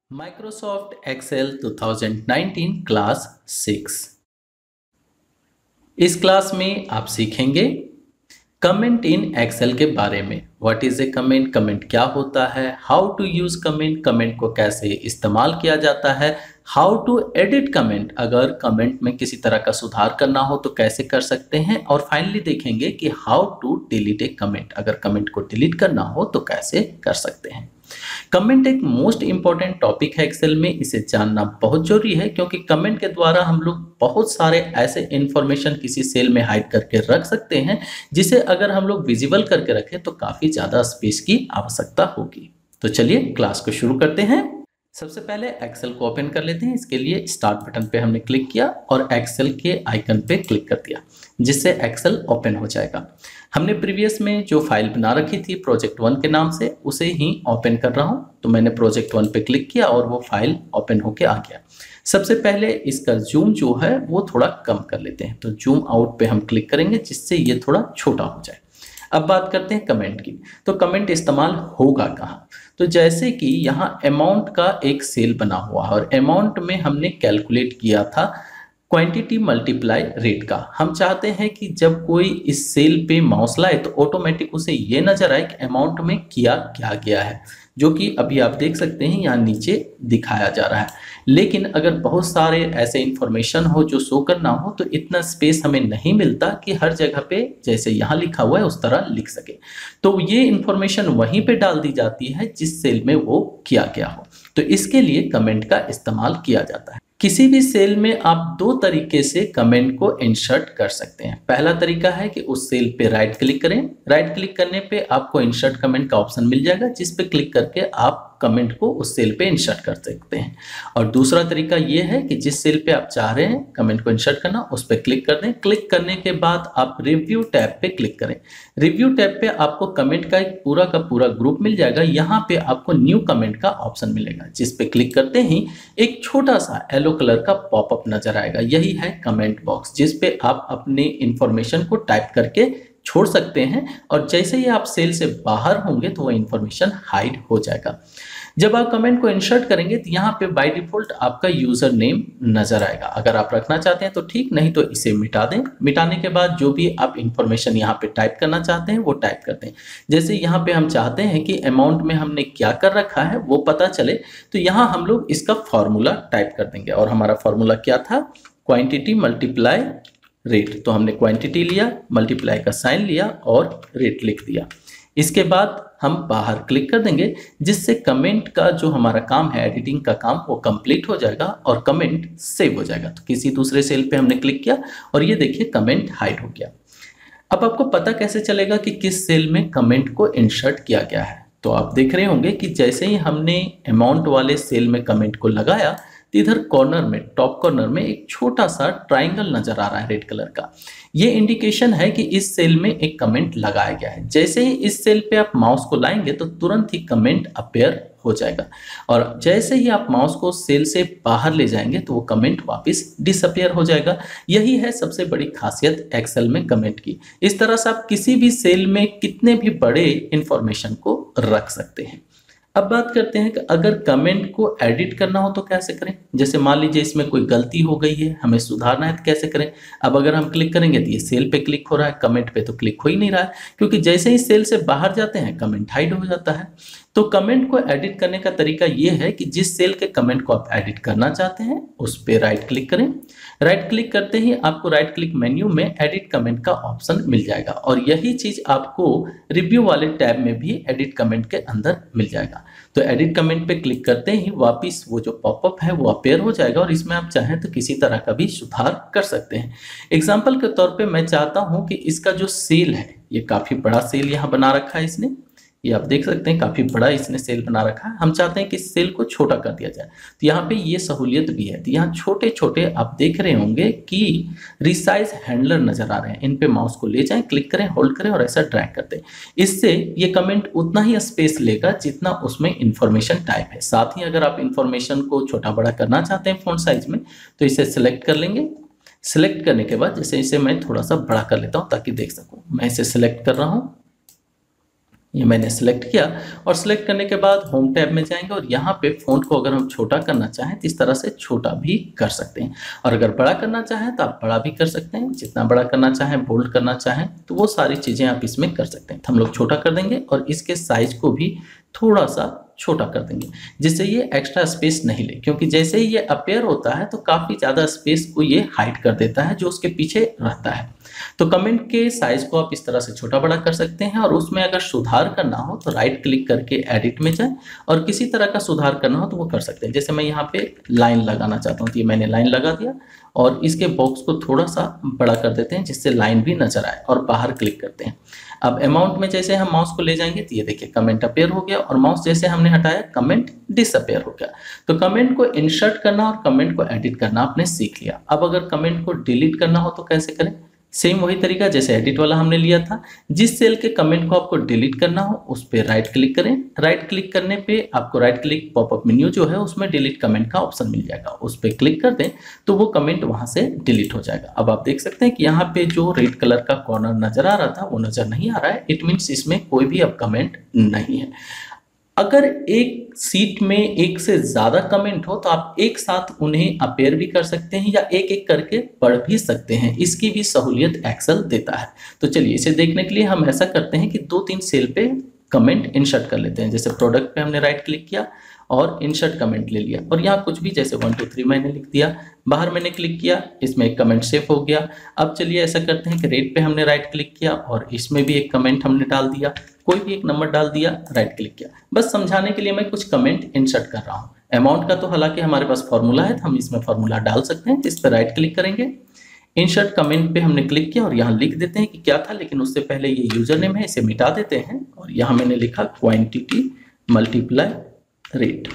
Microsoft Excel 2019 class 6। इस class में आप सीखेंगे कमेंट इन एक्सेल के बारे में। What is a comment, comment क्या होता है, how to use comment, comment को कैसे इस्तेमाल किया जाता है, हाउ टू एडिट कमेंट, अगर कमेंट में किसी तरह का सुधार करना हो तो कैसे कर सकते हैं, और फाइनली देखेंगे कि how to delete a comment, अगर कमेंट को डिलीट करना हो तो कैसे कर सकते हैं। कमेंट एक मोस्ट इंपॉर्टेंट टॉपिक है एक्सेल में, इसे जानना बहुत जरूरी है क्योंकि कमेंट के द्वारा हम लोग बहुत सारे ऐसे इंफॉर्मेशन किसी सेल में हाइड करके रख सकते हैं जिसे अगर हम लोग विजिबल करके रखें तो काफी ज्यादा स्पेस की आवश्यकता होगी। तो चलिए क्लास को शुरू करते हैं। सबसे पहले एक्सेल को ओपन कर लेते हैं। इसके लिए स्टार्ट बटन पे हमने क्लिक किया और एक्सेल के आइकन पे क्लिक कर दिया जिससे एक्सेल ओपन हो जाएगा। हमने प्रीवियस में जो फाइल बना रखी थी प्रोजेक्ट 1 के नाम से उसे ही ओपन कर रहा हूं, तो मैंने प्रोजेक्ट 1 पे क्लिक किया और वो फाइल ओपन होके आ गया। सबसे पहले इसका जूम जो है वो थोड़ा कम कर लेते हैं, तो जूम आउट पे हम क्लिक करेंगे जिससे ये थोड़ा छोटा हो जाए। अब बात करते हैं कमेंट की। तो कमेंट इस्तेमाल होगा कहाँ? तो जैसे कि यहाँ अमाउंट का एक सेल बना हुआ है और अमाउंट में हमने कैलकुलेट किया था क्वांटिटी मल्टीप्लाई रेट का। हम चाहते हैं कि जब कोई इस सेल पे माउस लाए तो ऑटोमेटिक उसे ये नजर आए कि अमाउंट में किया क्या गया है, जो कि अभी आप देख सकते हैं यहाँ नीचे दिखाया जा रहा है। लेकिन अगर बहुत सारे ऐसे इंफॉर्मेशन हो जो शो करना हो तो इतना स्पेस हमें नहीं मिलता कि हर जगह पे जैसे यहाँ लिखा हुआ है उस तरह लिख सके, तो ये इंफॉर्मेशन वहीं पे डाल दी जाती है जिस सेल में वो किया गया हो। तो इसके लिए कमेंट का इस्तेमाल किया जाता है। किसी भी सेल में आप दो तरीके से कमेंट को इंसर्ट कर सकते हैं। पहला तरीका है कि उस सेल पे राइट क्लिक करें। राइट क्लिक करने पे आपको इंसर्ट कमेंट का ऑप्शन मिल जाएगा जिस पे क्लिक करके आप कमेंट को उस सेल पे इंसर्ट कर सकते हैं। और दूसरा तरीका ये है कि जिस सेल पे आप चाह रहे हैं कमेंट को इंसर्ट करना उस पर क्लिक कर दें। क्लिक करने के बाद आप रिव्यू टैब पे क्लिक करें। रिव्यू टैब पे आपको कमेंट का एक पूरा का पूरा ग्रुप मिल जाएगा। यहाँ पे आपको न्यू कमेंट का ऑप्शन मिलेगा जिस पे क्लिक करते ही एक छोटा सा येलो कलर का पॉपअप नजर आएगा। यही है कमेंट बॉक्स जिस पे आप अपने इंफॉर्मेशन को टाइप करके छोड़ सकते हैं और जैसे ही आप सेल से बाहर होंगे तो वो इंफॉर्मेशन हाइड हो जाएगा। जब आप कमेंट को इंसर्ट करेंगे तो यहाँ पे बाय डिफॉल्ट आपका यूजर नेम नजर आएगा। अगर आप रखना चाहते हैं तो ठीक, नहीं तो इसे मिटा दें। मिटाने के बाद जो भी आप इंफॉर्मेशन यहाँ पे टाइप करना चाहते हैं वो टाइप करते हैं। जैसे यहाँ पे हम चाहते हैं कि अमाउंट में हमने क्या कर रखा है वो पता चले, तो यहाँ हम लोग इसका फॉर्मूला टाइप कर देंगे। और हमारा फॉर्मूला क्या था? Quantity multiply rate. तो हमने क्वांटिटी लिया, मल्टीप्लाई का साइन लिया और रेट लिख दिया। इसके बाद हम बाहर क्लिक कर देंगे जिससे कमेंट का जो हमारा काम है एडिटिंग का काम वो कंप्लीट हो जाएगा और कमेंट सेव हो जाएगा। तो किसी दूसरे सेल पे हमने क्लिक किया और ये देखिए कमेंट हाइड हो गया। अब आपको पता कैसे चलेगा कि किस सेल में कमेंट को इंसर्ट किया गया है? तो आप देख रहे होंगे कि जैसे ही हमने अमाउंट वाले सेल में कमेंट को लगाया तो इधर कॉर्नर में टॉप कॉर्नर में एक छोटा सा ट्राइंगल नजर आ रहा है रेड कलर का। ये इंडिकेशन है कि इस सेल में एक कमेंट लगाया गया है। जैसे ही इस सेल पे आप माउस को लाएंगे तो तुरंत ही कमेंट अपेयर हो जाएगा और जैसे ही आप माउस को सेल से बाहर ले जाएंगे तो वो कमेंट वापस डिसअपेयर हो जाएगा। यही है सबसे बड़ी खासियत एक्सेल में कमेंट की। इस तरह से आप किसी भी सेल में कितने भी बड़े इंफॉर्मेशन को रख सकते हैं। अब बात करते हैं कि अगर कमेंट को एडिट करना हो तो कैसे करें। जैसे मान लीजिए इसमें कोई गलती हो गई है, हमें सुधारना है तो कैसे करें। अब अगर हम क्लिक करेंगे तो ये सेल पे क्लिक हो रहा है, कमेंट पे तो क्लिक हो ही नहीं रहा है क्योंकि जैसे ही सेल से बाहर जाते हैं कमेंट हाइड हो जाता है। तो कमेंट को एडिट करने का तरीका ये है कि जिस सेल के कमेंट को आप एडिट करना चाहते हैं उस पर राइट क्लिक करें। राइट क्लिक करते ही आपको राइट क्लिक मेन्यू में एडिट कमेंट का ऑप्शन मिल जाएगा और यही चीज आपको रिव्यू वाले टैब में भी एडिट कमेंट के अंदर मिल जाएगा। तो एडिट कमेंट पे क्लिक करते ही वापस वो जो पॉपअप है वो अपेयर हो जाएगा और इसमें आप चाहें तो किसी तरह का भी सुधार कर सकते हैं। एग्जाम्पल के तौर पे मैं चाहता हूं कि इसका जो सेल है, ये काफी बड़ा सेल यहाँ बना रखा है इसने, ये आप देख सकते हैं काफी बड़ा इसने सेल बना रखा है। हम चाहते हैं कि इस सेल को छोटा कर दिया जाए, तो यहाँ पे ये सहूलियत भी है। तो यहाँ छोटे छोटे आप देख रहे होंगे कि रिसाइज हैंडलर नजर आ रहे हैं। इन पे माउस को ले जाएं, क्लिक करें, होल्ड करें और ऐसा ड्रैग करते हैं। इससे ये कमेंट उतना ही स्पेस लेगा जितना उसमें इंफॉर्मेशन टाइप है। साथ ही अगर आप इंफॉर्मेशन को छोटा बड़ा करना चाहते हैं फॉन्ट साइज में तो इसे सिलेक्ट कर लेंगे। सिलेक्ट करने के बाद जैसे इसे मैं थोड़ा सा बड़ा कर लेता हूँ ताकि देख सकूँ। मैं इसे सिलेक्ट कर रहा हूँ, ये मैंने सेलेक्ट किया और सेलेक्ट करने के बाद होम टैब में जाएंगे और यहाँ पे फ़ॉन्ट को अगर हम छोटा करना चाहें तो इस तरह से छोटा भी कर सकते हैं, और अगर बड़ा करना चाहें तो आप बड़ा भी कर सकते हैं। जितना बड़ा करना चाहें, बोल्ड करना चाहें, तो वो सारी चीज़ें आप इसमें कर सकते हैं। तो हम लोग छोटा कर देंगे और इसके साइज को भी थोड़ा सा छोटा कर देंगे जिससे ये एक्स्ट्रा स्पेस नहीं ले, क्योंकि जैसे ही ये अपेयर होता है तो काफ़ी ज़्यादा स्पेस को ये हाइड कर देता है जो उसके पीछे रहता है। तो कमेंट के साइज को आप इस तरह से छोटा बड़ा कर सकते हैं, और उसमें अगर सुधार करना हो तो राइट क्लिक करके एडिट में जाएं और किसी तरह का सुधार करना हो तो वो कर सकते हैं। जैसे मैं यहाँ पे लाइन लगाना चाहता हूँ तो ये मैंने लाइन लगा दिया और इसके बॉक्स को थोड़ा सा बड़ा कर देते हैं जिससे लाइन भी नजर आए, और बाहर क्लिक करते हैं। अब अमाउंट में जैसे हम माउस को ले जाएंगे तो ये देखिए कमेंट अपेयर हो गया, और माउस जैसे हमने हटाया कमेंट डिसअपेयर हो गया। तो कमेंट को इंसर्ट करना और कमेंट को एडिट करना आपने सीख लिया। अब अगर कमेंट को डिलीट करना हो तो कैसे करें? सेम वही तरीका जैसे एडिट वाला हमने लिया था। जिस सेल के कमेंट को आपको डिलीट करना हो उस पर राइट क्लिक करें। राइट क्लिक करने पे आपको राइट क्लिक पॉपअप मेन्यू जो है उसमें डिलीट कमेंट का ऑप्शन मिल जाएगा, उस पर क्लिक कर दें तो वो कमेंट वहां से डिलीट हो जाएगा। अब आप देख सकते हैं कि यहाँ पे जो रेड कलर का कॉर्नर नजर आ रहा था वो नजर नहीं आ रहा है। इट मीन्स इसमें कोई भी अब कमेंट नहीं है। अगर एक सीट में एक से ज्यादा कमेंट हो तो आप एक साथ उन्हें अपेयर भी कर सकते हैं या एक एक करके पढ़ भी सकते हैं। इसकी भी सहूलियत एक्सेल देता है। तो चलिए इसे देखने के लिए हम ऐसा करते हैं कि 2-3 सेल पे कमेंट इंसर्ट कर लेते हैं। जैसे प्रोडक्ट पे हमने राइट क्लिक किया और इंसर्ट कमेंट ले लिया, और यहाँ कुछ भी जैसे 1 2 3 मैंने लिख दिया, बाहर मैंने क्लिक किया, इसमें एक कमेंट सेव हो गया। अब चलिए ऐसा करते हैं कि रेड पे हमने राइट क्लिक किया और इसमें भी एक कमेंट हमने डाल दिया, कोई भी एक नंबर डाल दिया, राइट क्लिक किया। बस समझाने के लिए मैं कुछ कमेंट इंसर्ट कर रहा हूँ। अमाउंट का तो हालांकि हमारे पास फॉर्मूला है तो हम इसमें फॉर्मूला डाल सकते हैं। इस पर राइट क्लिक करेंगे, इंसर्ट कमेंट पे हमने क्लिक किया और यहाँ लिख देते हैं कि क्या था, लेकिन उससे पहले ये यूजर नेम है इसे मिटा देते हैं और यहाँ मैंने लिखा क्वांटिटी मल्टीप्लाई रेट,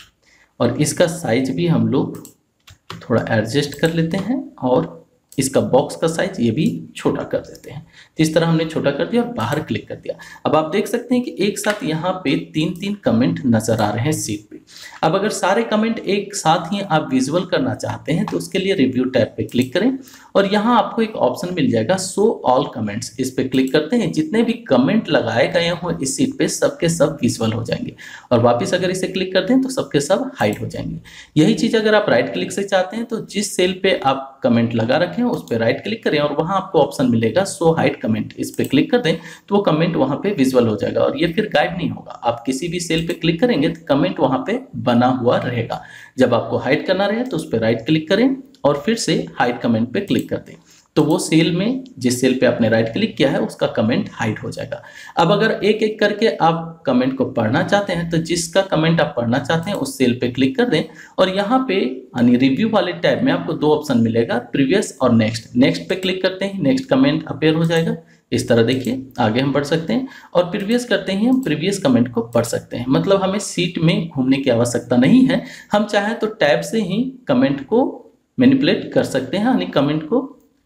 और इसका साइज भी हम लोग थोड़ा एडजस्ट कर लेते हैं और इसका बॉक्स का साइज ये भी छोटा कर देते हैं। तो इस तरह हमने छोटा कर दिया और बाहर क्लिक कर दिया। अब आप देख सकते हैं कि एक साथ यहाँ पे 3-3 कमेंट नजर आ रहे हैं सीट पे। अब अगर सारे कमेंट एक साथ ही आप विजुअल करना चाहते हैं तो उसके लिए रिव्यू टैब पे क्लिक करें और यहाँ आपको एक ऑप्शन मिल जाएगा शो ऑल कमेंट्स। इस पे क्लिक करते हैं, जितने भी कमेंट लगाए गए हों इस सीट पे सबके सब विजुअल हो जाएंगे, और वापस अगर इसे क्लिक करते हैं तो सबके सब हाइड हो जाएंगे। यही चीज अगर आप राइट क्लिक से चाहते हैं तो जिस सेल पे आप कमेंट लगा रखे हैं उस पर राइट क्लिक करें और वहां आपको ऑप्शन मिलेगा शो हाइड कमेंट। इस पे क्लिक कर दें तो वो कमेंट वहां पे विजुअल हो जाएगा और ये फिर गायब नहीं होगा। आप किसी भी सेल पे क्लिक करेंगे तो कमेंट वहां पे बना हुआ रहेगा। जब आपको हाइड करना रहे तो उस पर राइट क्लिक करें और फिर से हाइड कमेंट पे क्लिक कर दें, तो वो सेल में जिस सेल पे आपने राइट क्लिक किया है उसका कमेंट हाइड हो जाएगा। अब अगर एक एक करके आप कमेंट को पढ़ना चाहते हैं तो जिसका कमेंट आप पढ़ना चाहते हैं उस सेल पे क्लिक कर दें और यहाँ पे यानी रिव्यू वाले टैब में आपको 2 ऑप्शन मिलेगा, प्रीवियस और नेक्स्ट। नेक्स्ट पे क्लिक करते हैं, नेक्स्ट कमेंट अपेयर हो जाएगा। इस तरह देखिए आगे हम बढ़ सकते हैं और प्रीवियस करते ही हम प्रीवियस कमेंट को पढ़ सकते हैं। मतलब हमें सीट में घूमने की आवश्यकता नहीं है, हम चाहें तो टैब से ही कमेंट को मैनिपुलेट कर सकते हैं, यानी कमेंट को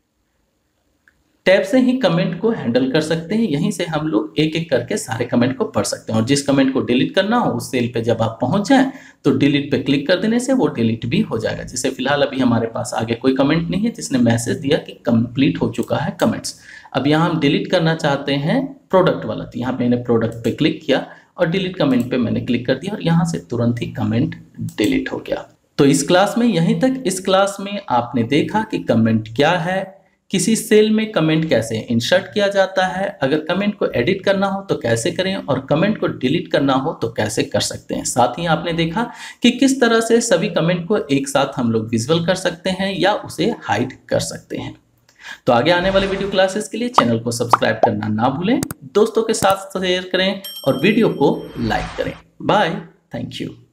टैब से ही कमेंट को हैंडल कर सकते हैं। यहीं से हम लोग एक एक करके सारे कमेंट को पढ़ सकते हैं और जिस कमेंट को डिलीट करना हो उस सेल पे जब आप पहुंच जाएं तो डिलीट पे क्लिक कर देने से वो डिलीट भी हो जाएगा। जैसे फिलहाल अभी हमारे पास आगे कोई कमेंट नहीं है जिसने मैसेज दिया कि कंप्लीट हो चुका है कमेंट्स। अब यहाँ हम डिलीट करना चाहते हैं प्रोडक्ट वाला, तो यहाँ पे मैंने प्रोडक्ट पे क्लिक किया और डिलीट कमेंट पे मैंने क्लिक कर दिया और यहाँ से तुरंत ही कमेंट डिलीट हो गया। तो इस क्लास में यहीं तक। इस क्लास में आपने देखा कि कमेंट क्या है, किसी सेल में कमेंट कैसे इंसर्ट किया जाता है, अगर कमेंट को एडिट करना हो तो कैसे करें और कमेंट को डिलीट करना हो तो कैसे कर सकते हैं। साथ ही आपने देखा कि किस तरह से सभी कमेंट को एक साथ हम लोग विजुअल कर सकते हैं या उसे हाइड कर सकते हैं। तो आगे आने वाले वीडियो क्लासेस के लिए चैनल को सब्सक्राइब करना ना भूलें, दोस्तों के साथ शेयर करें और वीडियो को लाइक करें। Bye, thank you.